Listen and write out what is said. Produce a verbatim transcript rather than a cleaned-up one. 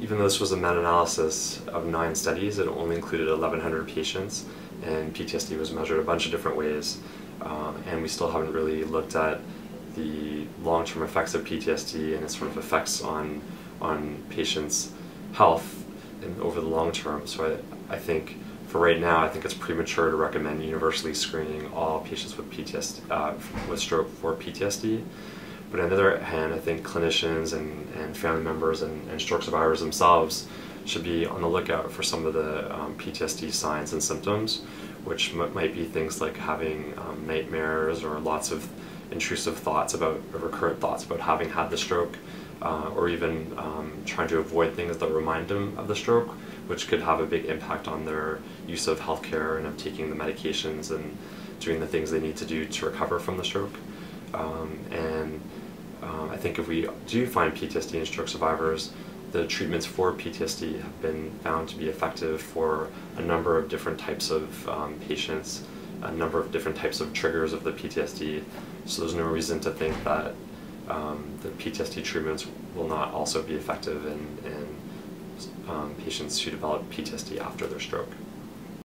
even though this was a meta-analysis of nine studies, it only included eleven hundred patients, and P T S D was measured a bunch of different ways, uh, and we still haven't really looked at the long-term effects of P T S D and its sort of effects on on patients' health in, over the long term. So I, I think for right now, I think it's premature to recommend universally screening all patients with P T S D, uh, with stroke for P T S D. But on the other hand, I think clinicians and, and family members and, and stroke survivors themselves should be on the lookout for some of the um, P T S D signs and symptoms, which m might be things like having um, nightmares or lots of intrusive thoughts about, or recurrent thoughts about having had the stroke, uh, or even um, trying to avoid things that remind them of the stroke, which could have a big impact on their use of healthcare and of taking the medications and doing the things they need to do to recover from the stroke. Um, and um, I think if we do find P T S D in stroke survivors, the treatments for P T S D have been found to be effective for a number of different types of um, patients, a number of different types of triggers of the P T S D. So there's no reason to think that um, the P T S D treatments will not also be effective in, in um, patients who develop P T S D after their stroke.